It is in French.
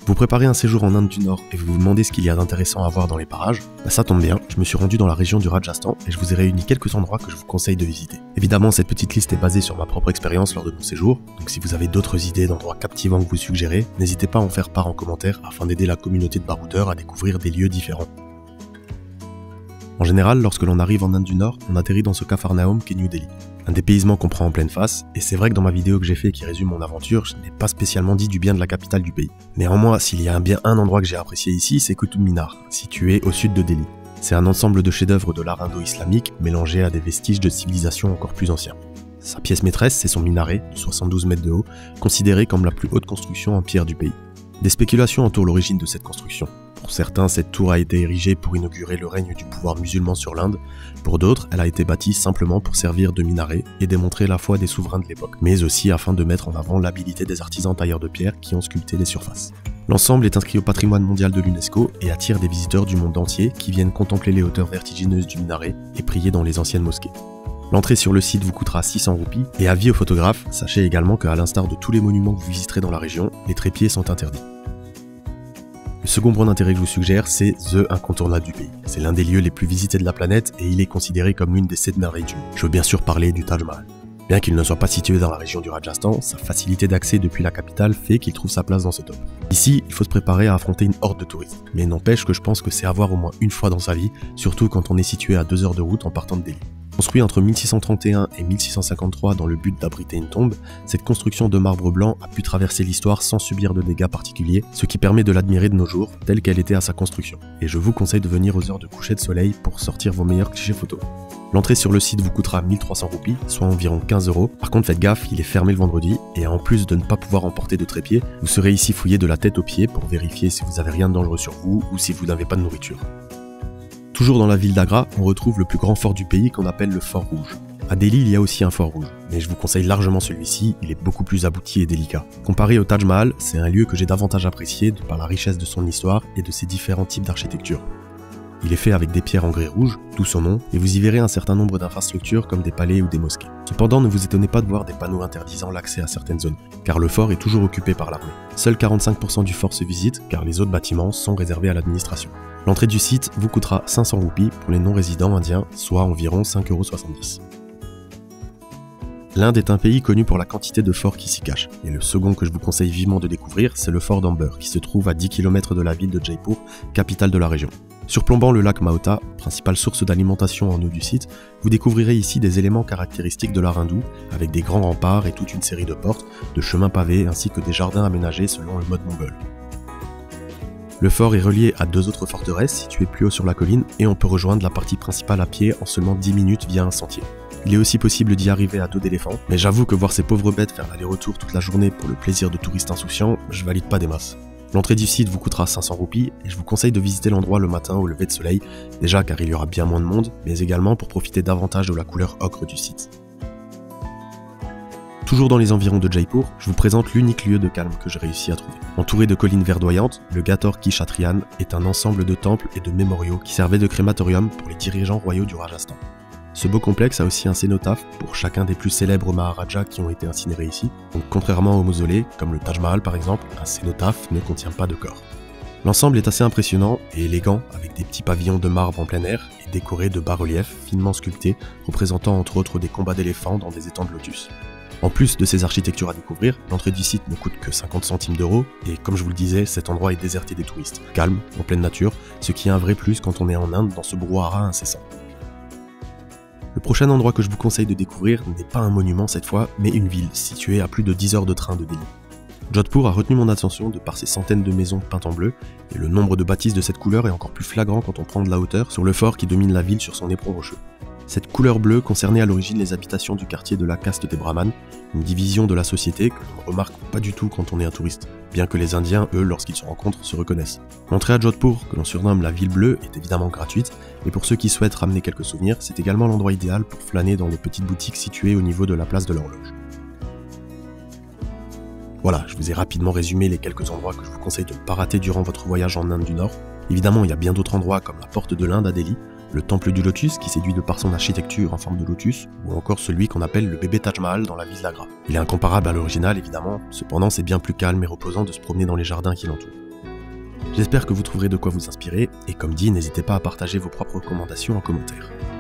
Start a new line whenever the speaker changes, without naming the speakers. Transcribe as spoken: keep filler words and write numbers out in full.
Vous préparez un séjour en Inde du Nord et vous vous demandez ce qu'il y a d'intéressant à voir dans les parages? Bah ça tombe bien, je me suis rendu dans la région du Rajasthan et je vous ai réuni quelques endroits que je vous conseille de visiter. Évidemment, cette petite liste est basée sur ma propre expérience lors de mon séjour, donc si vous avez d'autres idées d'endroits captivants que vous suggérez, n'hésitez pas à en faire part en commentaire afin d'aider la communauté de baroudeurs à découvrir des lieux différents. En général, lorsque l'on arrive en Inde du Nord, on atterrit dans ce Capharnaüm qu'est New Delhi. Un dépaysement qu'on prend en pleine face, et c'est vrai que dans ma vidéo que j'ai fait qui résume mon aventure, je n'ai pas spécialement dit du bien de la capitale du pays. Néanmoins, s'il y a bien un endroit que j'ai apprécié ici, c'est Qutub Minar, situé au sud de Delhi. C'est un ensemble de chefs-d'œuvre de l'art indo-islamique mélangé à des vestiges de civilisations encore plus anciens. Sa pièce maîtresse, c'est son minaret, de soixante-douze mètres de haut, considéré comme la plus haute construction en pierre du pays. Des spéculations entourent l'origine de cette construction. Pour certains, cette tour a été érigée pour inaugurer le règne du pouvoir musulman sur l'Inde. Pour d'autres, elle a été bâtie simplement pour servir de minaret et démontrer la foi des souverains de l'époque, mais aussi afin de mettre en avant l'habilité des artisans tailleurs de pierre qui ont sculpté les surfaces. L'ensemble est inscrit au patrimoine mondial de l'UNESCO et attire des visiteurs du monde entier qui viennent contempler les hauteurs vertigineuses du minaret et prier dans les anciennes mosquées. L'entrée sur le site vous coûtera six cents roupies et avis aux photographes, sachez également qu'à l'instar de tous les monuments que vous visiterez dans la région, les trépieds sont interdits. Le second point d'intérêt que je vous suggère, c'est The incontournable du pays. C'est l'un des lieux les plus visités de la planète et il est considéré comme l'une des sept merveilles du monde. Je veux bien sûr parler du Taj Mahal. Bien qu'il ne soit pas situé dans la région du Rajasthan, sa facilité d'accès depuis la capitale fait qu'il trouve sa place dans ce top. Ici, il faut se préparer à affronter une horde de touristes, mais n'empêche que je pense que c'est à voir au moins une fois dans sa vie, surtout quand on est situé à deux heures de route en partant de Delhi. Construit entre mille six cent trente et un et mille six cent cinquante-trois dans le but d'abriter une tombe, cette construction de marbre blanc a pu traverser l'histoire sans subir de dégâts particuliers, ce qui permet de l'admirer de nos jours, telle qu'elle était à sa construction. Et je vous conseille de venir aux heures de coucher de soleil pour sortir vos meilleurs clichés photos. L'entrée sur le site vous coûtera mille trois cents roupies, soit environ quinze euros. Par contre, faites gaffe, il est fermé le vendredi, et en plus de ne pas pouvoir emporter de trépied, vous serez ici fouillé de la tête aux pieds pour vérifier si vous avez rien de dangereux sur vous ou si vous n'avez pas de nourriture. Toujours dans la ville d'Agra, on retrouve le plus grand fort du pays qu'on appelle le Fort Rouge. À Delhi, il y a aussi un Fort Rouge, mais je vous conseille largement celui-ci, il est beaucoup plus abouti et délicat. Comparé au Taj Mahal, c'est un lieu que j'ai davantage apprécié de par la richesse de son histoire et de ses différents types d'architecture. Il est fait avec des pierres en grès rouge, d'où son nom, et vous y verrez un certain nombre d'infrastructures comme des palais ou des mosquées. Cependant, ne vous étonnez pas de voir des panneaux interdisant l'accès à certaines zones, car le fort est toujours occupé par l'armée. Seuls quarante-cinq pour cent du fort se visite, car les autres bâtiments sont réservés à l'administration. L'entrée du site vous coûtera cinq cents roupies pour les non-résidents indiens, soit environ cinq euros soixante-dix. L'Inde est un pays connu pour la quantité de forts qui s'y cachent, et le second que je vous conseille vivement de découvrir, c'est le fort d'Amber, qui se trouve à dix kilomètres de la ville de Jaipur, capitale de la région. Surplombant le lac Mahota, principale source d'alimentation en eau du site, vous découvrirez ici des éléments caractéristiques de l'art hindou, avec des grands remparts et toute une série de portes, de chemins pavés ainsi que des jardins aménagés selon le mode mongol. Le fort est relié à deux autres forteresses situées plus haut sur la colline et on peut rejoindre la partie principale à pied en seulement dix minutes via un sentier. Il est aussi possible d'y arriver à dos d'éléphant, mais j'avoue que voir ces pauvres bêtes faire l'aller-retour toute la journée pour le plaisir de touristes insouciants, je valide pas des masses. L'entrée du site vous coûtera cinq cents roupies et je vous conseille de visiter l'endroit le matin au lever de soleil, déjà car il y aura bien moins de monde, mais également pour profiter davantage de la couleur ocre du site. Toujours dans les environs de Jaipur, je vous présente l'unique lieu de calme que j'ai réussi à trouver. Entouré de collines verdoyantes, le Gator Ki Kshatriyan est un ensemble de temples et de mémoriaux qui servaient de crématorium pour les dirigeants royaux du Rajasthan. Ce beau complexe a aussi un cénotaphe pour chacun des plus célèbres Maharajas qui ont été incinérés ici. Donc contrairement au mausolée, comme le Taj Mahal par exemple, un cénotaphe ne contient pas de corps. L'ensemble est assez impressionnant et élégant, avec des petits pavillons de marbre en plein air et décorés de bas-reliefs finement sculptés, représentant entre autres des combats d'éléphants dans des étangs de lotus. En plus de ces architectures à découvrir, l'entrée du site ne coûte que cinquante centimes d'euros et comme je vous le disais, cet endroit est déserté des touristes, calme, en pleine nature, ce qui est un vrai plus quand on est en Inde dans ce brouhaha incessant. Le prochain endroit que je vous conseille de découvrir n'est pas un monument cette fois, mais une ville située à plus de dix heures de train de Delhi. Jodhpur a retenu mon attention de par ses centaines de maisons peintes en bleu, et le nombre de bâtisses de cette couleur est encore plus flagrant quand on prend de la hauteur sur le fort qui domine la ville sur son éperon rocheux. Cette couleur bleue concernait à l'origine les habitations du quartier de la caste des Brahmanes, une division de la société que l'on ne remarque pas du tout quand on est un touriste, bien que les Indiens, eux, lorsqu'ils se rencontrent, se reconnaissent. L'entrée à Jodhpur, que l'on surnomme la ville bleue, est évidemment gratuite, et pour ceux qui souhaitent ramener quelques souvenirs, c'est également l'endroit idéal pour flâner dans les petites boutiques situées au niveau de la place de l'horloge. Voilà, je vous ai rapidement résumé les quelques endroits que je vous conseille de ne pas rater durant votre voyage en Inde du Nord. Évidemment, il y a bien d'autres endroits comme la Porte de l'Inde à Delhi, le Temple du Lotus qui séduit de par son architecture en forme de lotus, ou encore celui qu'on appelle le bébé Taj Mahal dans la ville d'Agra. Il est incomparable à l'original évidemment, cependant c'est bien plus calme et reposant de se promener dans les jardins qui l'entourent. J'espère que vous trouverez de quoi vous inspirer, et comme dit, n'hésitez pas à partager vos propres recommandations en commentaire.